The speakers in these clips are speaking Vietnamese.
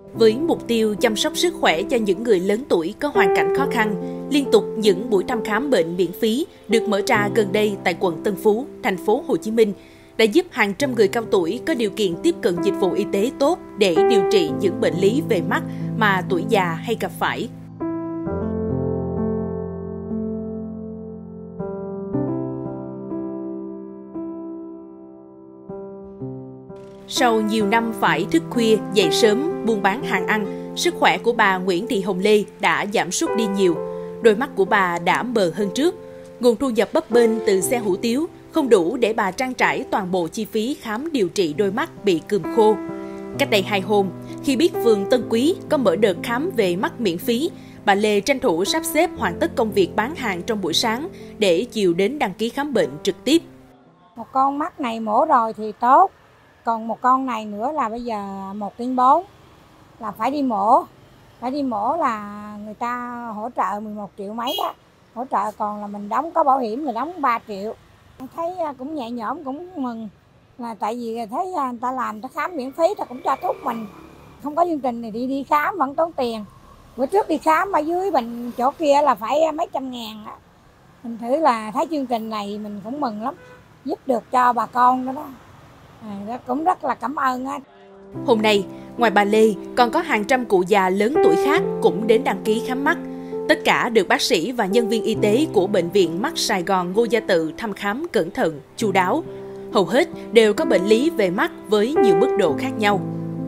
Với mục tiêu chăm sóc sức khỏe cho những người lớn tuổi có hoàn cảnh khó khăn, liên tục những buổi thăm khám bệnh miễn phí được mở ra gần đây tại quận Tân Phú, thành phố Hồ Chí Minh đã giúp hàng trăm người cao tuổi có điều kiện tiếp cận dịch vụ y tế tốt để điều trị những bệnh lý về mắt mà tuổi già hay gặp phải. Sau nhiều năm phải thức khuya, dậy sớm, buôn bán hàng ăn, sức khỏe của bà Nguyễn Thị Hồng Lê đã giảm sút đi nhiều. Đôi mắt của bà đã mờ hơn trước. Nguồn thu nhập bấp bênh từ xe hủ tiếu không đủ để bà trang trải toàn bộ chi phí khám điều trị đôi mắt bị cườm khô. Cách đây 2 hôm, khi biết phường Tân Quý có mở đợt khám về mắt miễn phí, bà Lê tranh thủ sắp xếp hoàn tất công việc bán hàng trong buổi sáng để chiều đến đăng ký khám bệnh trực tiếp. Một con mắt này mổ rồi thì tốt. Còn một con này nữa là bây giờ 1,4 tiếng là phải đi mổ. Phải đi mổ là người ta hỗ trợ 11 triệu mấy đó. Hỗ trợ còn là mình đóng có bảo hiểm là đóng 3 triệu. Thấy cũng nhẹ nhõm, cũng mừng. Là tại vì thấy người ta làm, người ta khám miễn phí, ta cũng cho thuốc mình. Không có chương trình này đi khám vẫn tốn tiền. Bữa trước đi khám ở dưới bệnh chỗ kia là phải mấy trăm ngàn. Mình thử là thấy chương trình này mình cũng mừng lắm. Giúp được cho bà con đó đó. Cũng rất là cảm ơn. Hôm nay, ngoài bà Lê, còn có hàng trăm cụ già lớn tuổi khác cũng đến đăng ký khám mắt. Tất cả được bác sĩ và nhân viên y tế của Bệnh viện Mắt Sài Gòn Ngô Gia Tự thăm khám cẩn thận, chu đáo. Hầu hết đều có bệnh lý về mắt với nhiều mức độ khác nhau.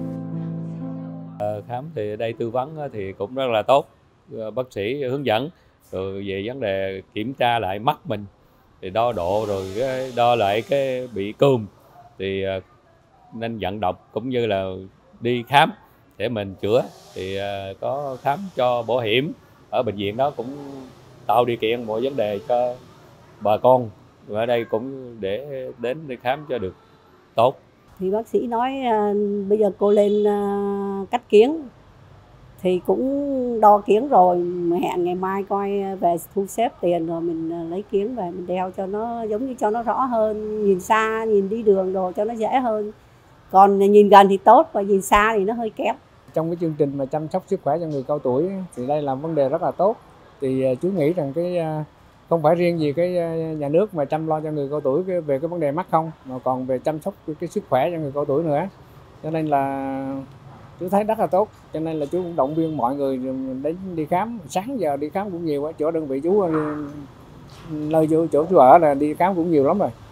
Khám thì ở đây tư vấn thì cũng rất là tốt. Bác sĩ hướng dẫn rồi về vấn đề kiểm tra lại mắt mình, thì đo độ rồi đo lại cái bị cườm thì nên vận động cũng như là đi khám để mình chữa. Thì có khám cho bảo hiểm ở bệnh viện đó, cũng tạo điều kiện mọi vấn đề cho bà con ở đây cũng để đến đi khám cho được tốt. Thì bác sĩ nói bây giờ cô lên cắt kiếng thì cũng đo kiếng rồi, hẹn ngày mai coi về thu xếp tiền rồi mình lấy kiếng về mình đeo cho nó giống như cho nó rõ hơn, nhìn xa nhìn đi đường đồ cho nó dễ hơn. Còn nhìn gần thì tốt và nhìn xa thì nó hơi kém. Trong cái chương trình mà chăm sóc sức khỏe cho người cao tuổi thì đây là vấn đề rất là tốt. Thì chú nghĩ rằng cái không phải riêng gì cái nhà nước mà chăm lo cho người cao tuổi về cái vấn đề mắt không, mà còn về chăm sóc cái sức khỏe cho người cao tuổi nữa. Cho nên là chú thấy rất là tốt, cho nên là chú cũng động viên mọi người đến đi khám. Sáng giờ đi khám cũng nhiều, chỗ đơn vị chú, nơi chỗ chú ở là đi khám cũng nhiều lắm rồi.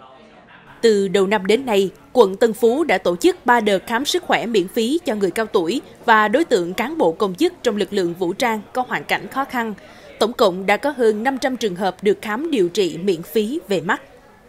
Từ đầu năm đến nay, quận Tân Phú đã tổ chức 3 đợt khám sức khỏe miễn phí cho người cao tuổi và đối tượng cán bộ công chức trong lực lượng vũ trang có hoàn cảnh khó khăn. Tổng cộng đã có hơn 500 trường hợp được khám điều trị miễn phí về mắt.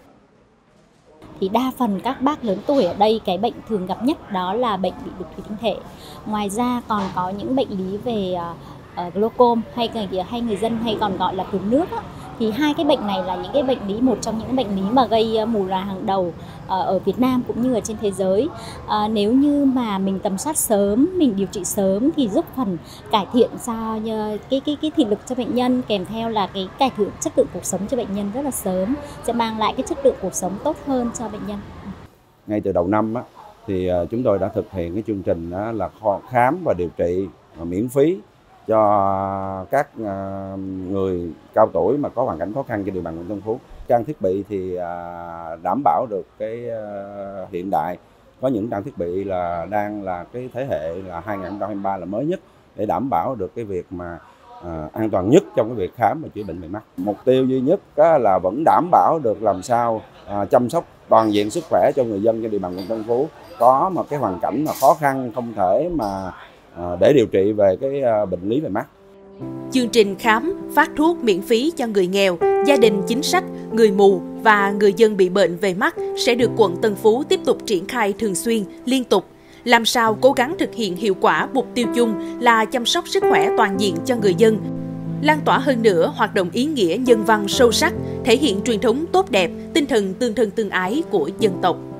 Thì đa phần các bác lớn tuổi ở đây cái bệnh thường gặp nhất đó là bệnh bị đục thủy tinh thể. Ngoài ra còn có những bệnh lý về glaucom hay người dân hay còn gọi là cườm nước. Thì hai cái bệnh này là những cái bệnh lý, một trong những bệnh lý mà gây mù lòa hàng đầu ở Việt Nam cũng như ở trên thế giới. Nếu như mà mình tầm soát sớm, mình điều trị sớm thì giúp phần cải thiện cho cái thị lực cho bệnh nhân, kèm theo là cái cải thiện chất lượng cuộc sống cho bệnh nhân rất là sớm, sẽ mang lại cái chất lượng cuộc sống tốt hơn cho bệnh nhân. Ngay từ đầu năm thì chúng tôi đã thực hiện cái chương trình là khám và điều trị miễn phí cho các người cao tuổi mà có hoàn cảnh khó khăn trên địa bàn quận Tân Phú. Trang thiết bị thì đảm bảo được cái hiện đại. Có những trang thiết bị là đang là cái thế hệ là 2023 là mới nhất để đảm bảo được cái việc mà an toàn nhất trong cái việc khám và chữa bệnh về mắt. Mục tiêu duy nhất là vẫn đảm bảo được làm sao chăm sóc toàn diện sức khỏe cho người dân trên địa bàn quận Tân Phú có một cái hoàn cảnh mà khó khăn không thể mà để điều trị về cái bệnh lý về mắt. Chương trình khám, phát thuốc miễn phí cho người nghèo, gia đình chính sách, người mù và người dân bị bệnh về mắt sẽ được quận Tân Phú tiếp tục triển khai thường xuyên, liên tục. Làm sao cố gắng thực hiện hiệu quả mục tiêu chung là chăm sóc sức khỏe toàn diện cho người dân. Lan tỏa hơn nữa hoạt động ý nghĩa nhân văn sâu sắc, thể hiện truyền thống tốt đẹp, tinh thần tương thân tương ái của dân tộc.